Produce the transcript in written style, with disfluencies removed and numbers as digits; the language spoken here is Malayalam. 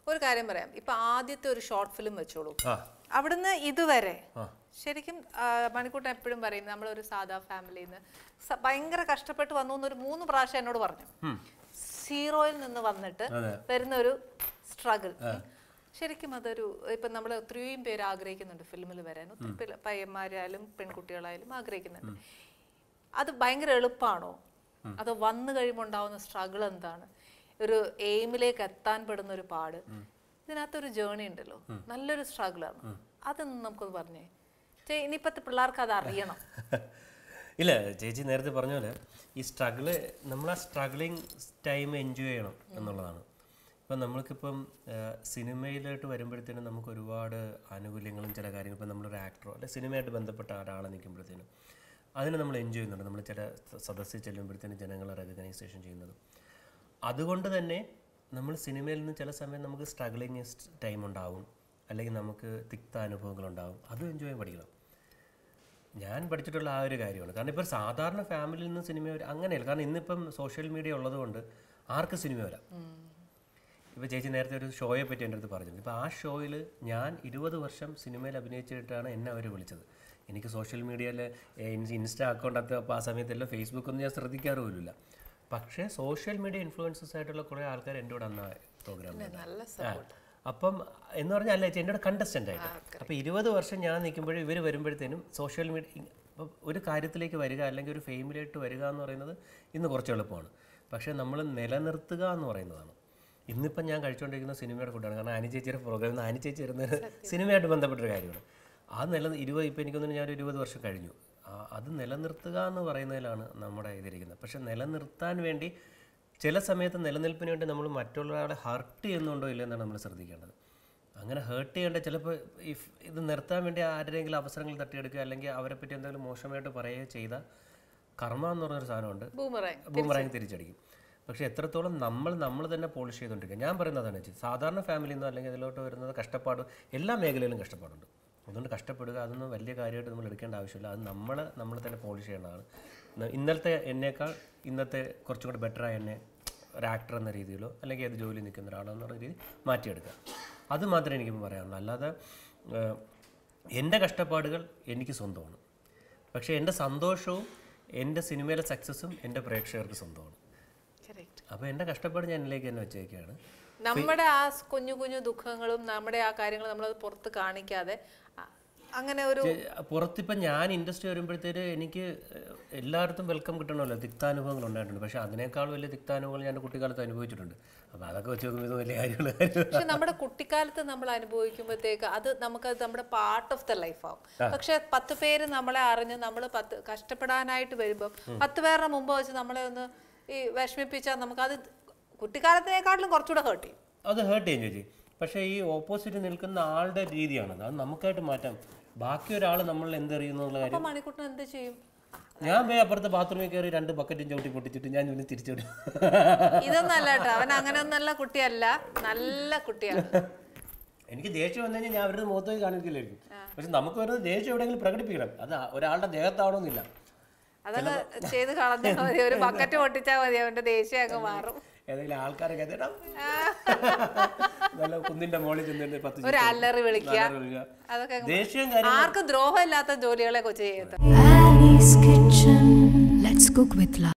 ഒരു കാര്യം പറയാം. ഇപ്പൊ ആദ്യത്തെ ഒരു ഷോർട്ട് ഫിലിം വെച്ചോളൂ. അവിടുന്ന് ഇതുവരെ ശരിക്കും മണിക്കൂട്ടൻ എപ്പോഴും പറയും നമ്മളൊരു സാധാ ഫാമിലിന്ന് ഭയങ്കര കഷ്ടപ്പെട്ട് വന്നു എന്നൊരു 3 പ്രാവശ്യം എന്നോട് പറഞ്ഞു. സീറോയിൽ നിന്ന് വന്നിട്ട് വരുന്ന ഒരു സ്ട്രഗിൾ. ശരിക്കും അതൊരു ഇപ്പൊ നമ്മൾ ഒത്തിരിയും പേര് ആഗ്രഹിക്കുന്നുണ്ട് ഫിലിമിൽ വരാൻ. ഒത്തിരി പയ്യന്മാരായാലും പെൺകുട്ടികളായാലും ആഗ്രഹിക്കുന്നുണ്ട്. അത് ഭയങ്കര എളുപ്പമാണോ, അതോ വന്നു കഴിയുമ്പോൾ ഉണ്ടാവുന്ന സ്ട്രഗിൾ എന്താണ്, ഒരു എയിമിലേക്ക് എത്താൻ പെടുന്ന ഒരു പാട്, ഇതിനകത്തൊരു ജേണി ഉണ്ടല്ലോ, നല്ലൊരു സ്ട്രഗിളാണ്. അതൊന്നും നമുക്കൊന്ന് പറഞ്ഞേ. ഇനിയിപ്പത്തെ പിള്ളേർക്ക് അത് അറിയണം. ഇല്ല, ചേച്ചി നേരത്തെ പറഞ്ഞ പോലെ ഈ സ്ട്രഗിള് നമ്മൾ ആ സ്ട്രഗ്ലിങ് ടൈം എൻജോയ് ചെയ്യണം എന്നുള്ളതാണ്. ഇപ്പം നമ്മൾക്കിപ്പം സിനിമയിലോട്ട് വരുമ്പോഴത്തേനും നമുക്ക് ഒരുപാട് ആനുകൂല്യങ്ങളും ചില കാര്യങ്ങളും, ഇപ്പം നമ്മളൊരു ആക്ടറോ അല്ലെ സിനിമയായിട്ട് ബന്ധപ്പെട്ട ഒരാളെ നിൽക്കുമ്പോഴത്തേനും അതിന് നമ്മൾ എൻജോയ് ചെയ്യുന്നുണ്ട്. നമ്മൾ ചില സദസ്സിൽ ചെല്ലുമ്പോഴത്തേനും ജനങ്ങളെ റെക്കഗ്നൈസേഷൻ ചെയ്യുന്നതും. അതുകൊണ്ട് തന്നെ നമ്മൾ സിനിമയിൽ നിന്ന് ചില സമയം നമുക്ക് സ്ട്രഗ്ലിങ് ടൈം ഉണ്ടാവും, അല്ലെങ്കിൽ നമുക്ക് തിക്ത അനുഭവങ്ങളുണ്ടാവും. അതും എൻജോയ് ചെയ്യാൻ പഠിക്കണം. ഞാൻ പഠിച്ചിട്ടുള്ള ആ ഒരു കാര്യമാണ്. കാരണം ഇപ്പോൾ സാധാരണ ഫാമിലിയിൽ നിന്ന് സിനിമ അങ്ങനെയല്ല. കാരണം ഇന്നിപ്പം സോഷ്യൽ മീഡിയ ഉള്ളതുകൊണ്ട് ആർക്ക് സിനിമ വരാം. ഇപ്പോൾ ചേച്ചി നേരത്തെ ഒരു ഷോയെ പറ്റി എൻ്റെ അടുത്ത് പറഞ്ഞു. ഇപ്പോൾ ആ ഷോയിൽ ഞാൻ 20 വർഷം സിനിമയിൽ അഭിനയിച്ചിട്ടാണ് എന്നെ അവർ വിളിച്ചത്. എനിക്ക് സോഷ്യൽ മീഡിയയിൽ ഇൻസ്റ്റ അക്കൗണ്ട് അപ്പോൾ ആ സമയത്തെല്ലാം ഫേസ്ബുക്കൊന്നും ഞാൻ ശ്രദ്ധിക്കാറ് പോലുമില്ല. പക്ഷേ സോഷ്യൽ മീഡിയ ഇൻഫ്ലുവൻസേഴ്സ് ആയിട്ടുള്ള കുറേ ആൾക്കാർ എൻ്റെ കൂടെ അന്ന് പ്രോഗ്രാമിൽ. അപ്പം എന്ന് പറഞ്ഞാൽ അല്ല ചേച്ചി എൻ്റെ കൂടെ കണ്ടസ്റ്റൻ്റ് ആയിട്ട്. അപ്പോൾ 20 വർഷം ഞാൻ നിൽക്കുമ്പോഴും ഇവർ വരുമ്പോഴത്തേനും സോഷ്യൽ മീഡിയ ഇപ്പം ഒരു കാര്യത്തിലേക്ക് വരിക അല്ലെങ്കിൽ ഒരു ഫെയിമിലേക്ക് വരിക എന്ന് പറയുന്നത് ഇന്ന് കുറച്ച് എളുപ്പമാണ്. പക്ഷേ നമ്മൾ നിലനിർത്തുക എന്ന് പറയുന്നതാണ്. ഇന്നിപ്പം ഞാൻ കഴിച്ചുകൊണ്ടിരിക്കുന്ന സിനിമയുടെ ഫുഡാണ്. കാരണം ആനി ചേച്ചിയുടെ പ്രോഗ്രാമിൽ ആനി ചേച്ചി വരുന്നത് സിനിമയായിട്ട് ബന്ധപ്പെട്ടൊരു കാര്യമാണ്. ആ ഇപ്പം എനിക്കൊന്നും ഞാൻ 20 വർഷം കഴിഞ്ഞു. അത് നിലനിർത്തുക എന്ന് പറയുന്നതിലാണ് നമ്മുടെ ഇതിരിക്കുന്നത്. പക്ഷെ നിലനിർത്താൻ വേണ്ടി ചില സമയത്ത് നിലനിൽപ്പിന് വേണ്ടി നമ്മൾ മറ്റുള്ളവരെ ഹർട്ട് ചെയ്യുന്നുണ്ടോ ഇല്ലെന്നാണ് നമ്മൾ ശ്രദ്ധിക്കേണ്ടത്. അങ്ങനെ ഹേർട്ട് ചെയ്യേണ്ട ചിലപ്പോൾ ഇത് നിർത്താൻ വേണ്ടി ആരുടെയെങ്കിലും അവസരങ്ങൾ തട്ടിയെടുക്കുക അല്ലെങ്കിൽ അവരെ പറ്റി എന്തെങ്കിലും മോശമായിട്ട് പറയുകയോ ചെയ്താൽ കർമ്മ എന്ന് പറഞ്ഞൊരു സാധനമുണ്ട്, ബൂമറാങ് തിരിച്ചടിക്കും. പക്ഷേ എത്രത്തോളം നമ്മൾ തന്നെ പോളിഷ് ചെയ്തുകൊണ്ടിരിക്കുക. ഞാൻ പറയുന്നതാണ് ചേച്ചി, സാധാരണ ഫാമിലിയിൽ നിന്നോ അല്ലെങ്കിൽ അതിലോട്ട് വരുന്നത് കഷ്ടപ്പാട് എല്ലാ മേഖലയിലും കഷ്ടപ്പാടുണ്ട്. അതുകൊണ്ട് കഷ്ടപ്പെടുക അതൊന്നും വലിയ കാര്യമായിട്ട് നമ്മൾ എടുക്കേണ്ട ആവശ്യമില്ല. അത് നമ്മൾ തന്നെ പോളിഷ് ചെയ്യേണ്ടതാണ്. ഇന്നലത്തെ എന്നേക്കാൾ ഇന്നത്തെ കുറച്ചും കൂടെ ബെറ്ററായ എന്നെ ഒരു ആക്ടർ എന്ന രീതിയിലോ അല്ലെങ്കിൽ ഏത് ജോലി നിൽക്കുന്ന ഒരാളോ എന്നുള്ള രീതി മാറ്റിയെടുക്കുക. അത് മാത്രമേ എനിക്കിപ്പോൾ പറയാനുള്ളൂ. അല്ലാതെ എൻ്റെ കഷ്ടപ്പാടുകൾ എനിക്ക് സ്വന്തമാണ്. പക്ഷേ എൻ്റെ സന്തോഷവും എൻ്റെ സിനിമയിലെ സക്സസ്സും എൻ്റെ പ്രേക്ഷകർക്ക് സ്വന്തമാണ്. അപ്പോൾ എൻ്റെ കഷ്ടപ്പാട് ഞാൻ എന്നിലേക്ക് തന്നെ വെച്ചേക്കാണ്. നമ്മുടെ ആ കുഞ്ഞു കുഞ്ഞു ദുഃഖങ്ങളും നമ്മുടെ ആ കാര്യങ്ങളും നമ്മളത് പുറത്ത് കാണിക്കാതെ അങ്ങനെ ഒരു പുറത്തിപ്പം ഞാൻ ഇൻഡസ്ട്രി വരുമ്പോഴത്തേക്ക് എനിക്ക് എല്ലായിടത്തും വെൽക്കം കിട്ടണമല്ലോ. തിക്താനുഭവങ്ങൾ ഉണ്ടായിട്ടുണ്ട്. പക്ഷേ അതിനേക്കാൾ വലിയ തിക്താനുഭവങ്ങൾ ഞാൻ കുട്ടിക്കാലത്ത് അനുഭവിച്ചിട്ടുണ്ട്. അപ്പോൾ അതൊക്കെ വെച്ച് നോക്കുമ്പോൾ ഇത് വലിയ കാര്യങ്ങൾ. പക്ഷെ നമ്മുടെ കുട്ടിക്കാലത്ത് നമ്മൾ അനുഭവിക്കുമ്പോഴത്തേക്ക് അത് നമുക്കത് നമ്മുടെ പാർട്ട് ഓഫ് ദ ലൈഫ് ആവും. പക്ഷെ 10 പേര് നമ്മളെ അറിഞ്ഞ് നമ്മൾ കഷ്ടപ്പെടാനായിട്ട് വരുമ്പോൾ 10 പേരുടെ മുമ്പ് വെച്ച് നമ്മളെ ഒന്ന് ഈ വിഷമിപ്പിച്ചാൽ നമുക്കത് കുട്ടിക്കാലത്തിനേക്കാട്ടിലും കുറച്ചുകൂടെ ഹേർട്ട് ചെയ്യും. അത് ഹേർട്ട് ചെയ്യും ചേച്ചി. പക്ഷേ ഈ ഓപ്പോസിറ്റ് നിൽക്കുന്ന ആളുടെ രീതിയാണത്. അത് നമുക്കായിട്ട് മാറ്റാം. ബാക്കി ഒരാൾ നമ്മൾ എന്തറിയുന്നുള്ള കാര്യം. മണിക്കൂട്ടൻ എന്ത് ചെയ്യും? ഞാൻ പോയി അപ്പുറത്തെ ബാത്റൂമിൽ കയറി 2 ബക്കറ്റും ചവിട്ടി പൊട്ടിച്ചിട്ട് ഞാൻ ഇവന് തിരിച്ചുവിടും. ഇതൊന്നും അല്ല കേട്ടോ, അവൻ അങ്ങനെ ഒന്നല്ല കുട്ടിയല്ല, നല്ല കുട്ടിയാണ്. എനിക്ക് ദേഷ്യം വന്നു കഴിഞ്ഞാൽ ഞാൻ അവരുടെ മുഖത്തേക്ക് കാണിക്കില്ലായിരിക്കും. പക്ഷെ നമുക്ക് വരുന്നത് ദേഷ്യം എവിടെയെങ്കിലും പ്രകടിപ്പിക്കണം. അത് ഒരാളുടെ ദേഹത്താവണമെന്നില്ല. അതൊക്കെ ചെയ്ത് കളഞ്ഞാൽ മതി. ഒരു ബക്കറ്റ് പൊട്ടിച്ചാൽ മതി, അവന്റെ ദേഷ്യം അങ്ങ് മാറും. ഏതെങ്കിലും ആൾക്കാരെ കേട്ടോ നല്ല കുന്നിന്റെ മോളിൽ ചെന്നിട്ട് ഒരു അല്ലറി വിളിക്കുക. അതൊക്കെ ആർക്കും ദ്രോഹം ഇല്ലാത്ത ജോലികളെ കൊച്ചു ചെയ്യട്ടെ.